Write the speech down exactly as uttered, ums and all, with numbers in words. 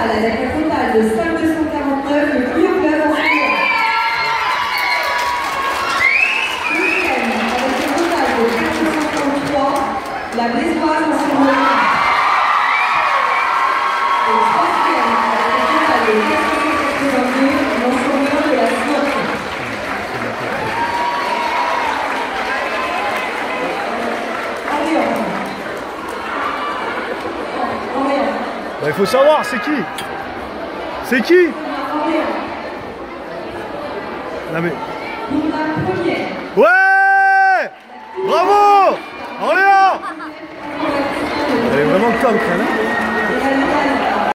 totale, avec un total de cinq mille deux cent quarante-neuf, le plus haut classement. Deuxième, avec un total de quatre mille deux cent quarante-trois, la Blésoise en seconde. Et troisième, avec un total de quatre cent quatre-vingt-deux, l'ensemble de la Slotte. Il faut savoir, c'est qui? C'est qui? Non mais... Ouais! Bravo! Orléans! Elle est vraiment conne, hein?